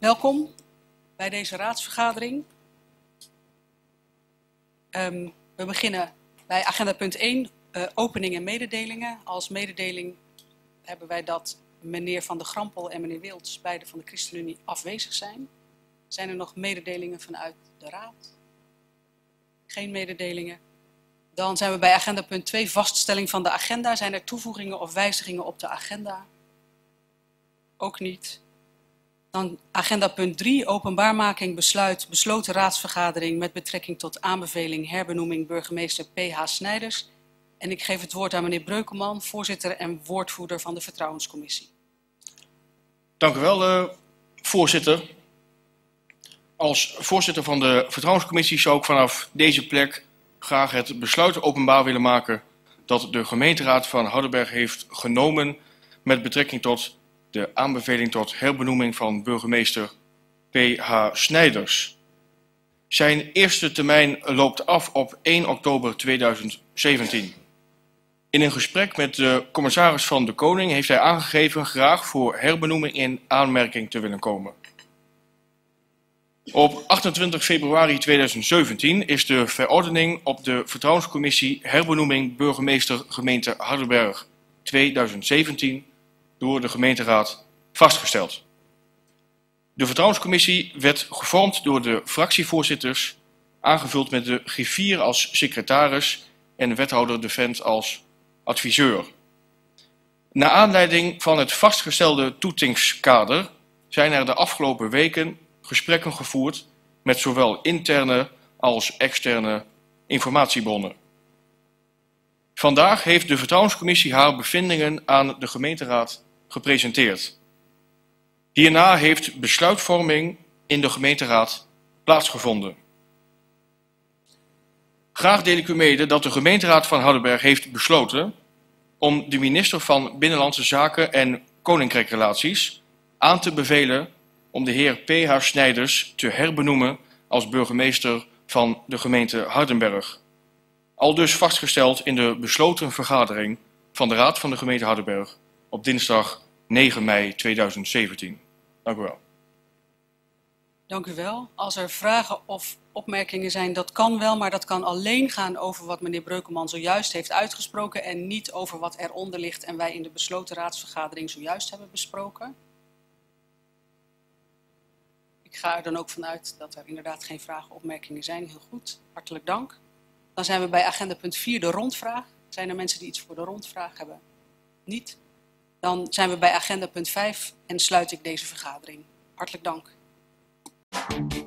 Welkom bij deze raadsvergadering. We beginnen bij agenda punt 1, opening en mededelingen. Als mededeling hebben wij dat meneer Van der Grampel en meneer Wilds, beide van de ChristenUnie, afwezig zijn. Zijn er nog mededelingen vanuit de raad? Geen mededelingen. Dan zijn we bij agenda punt 2, vaststelling van de agenda. Zijn er toevoegingen of wijzigingen op de agenda? Ook niet. Dan agenda punt 3, openbaarmaking besluit besloten raadsvergadering met betrekking tot aanbeveling herbenoeming burgemeester P.H. Snijders. En ik geef het woord aan meneer Breukelman, voorzitter en woordvoerder van de Vertrouwenscommissie. Dank u wel, voorzitter. Als voorzitter van de Vertrouwenscommissie zou ik vanaf deze plek graag het besluit openbaar willen maken dat de gemeenteraad van Hardenberg heeft genomen met betrekking tot de aanbeveling tot herbenoeming van burgemeester P.H. Snijders. Zijn eerste termijn loopt af op 1 oktober 2017. In een gesprek met de commissaris van de Koning heeft hij aangegeven graag voor herbenoeming in aanmerking te willen komen. Op 28 februari 2017 is de verordening op de Vertrouwenscommissie herbenoeming burgemeester gemeente Hardenberg 2017 door de gemeenteraad vastgesteld. De Vertrouwenscommissie werd gevormd door de fractievoorzitters, aangevuld met de griffier als secretaris en wethouder De Vent als adviseur. Naar aanleiding van het vastgestelde toetingskader zijn er de afgelopen weken gesprekken gevoerd met zowel interne als externe informatiebronnen. Vandaag heeft de Vertrouwenscommissie haar bevindingen aan de gemeenteraad gepresenteerd. Hierna heeft besluitvorming in de gemeenteraad plaatsgevonden. Graag deel ik u mede dat de gemeenteraad van Hardenberg heeft besloten om de minister van Binnenlandse Zaken en Koninkrijkrelaties aan te bevelen om de heer P.H. Snijders te herbenoemen als burgemeester van de gemeente Hardenberg. Aldus vastgesteld in de besloten vergadering van de Raad van de gemeente Hardenberg op dinsdag 9 mei 2017. Dank u wel. Dank u wel. Als er vragen of opmerkingen zijn, dat kan wel, maar dat kan alleen gaan over wat meneer Breukelman zojuist heeft uitgesproken en niet over wat eronder ligt en wij in de besloten raadsvergadering zojuist hebben besproken. Ik ga er dan ook vanuit dat er inderdaad geen vragen of opmerkingen zijn. Heel goed, hartelijk dank. Dan zijn we bij agenda punt 4, de rondvraag. Zijn er mensen die iets voor de rondvraag hebben? Niet. Dan zijn we bij agenda punt 5 en sluit ik deze vergadering. Hartelijk dank.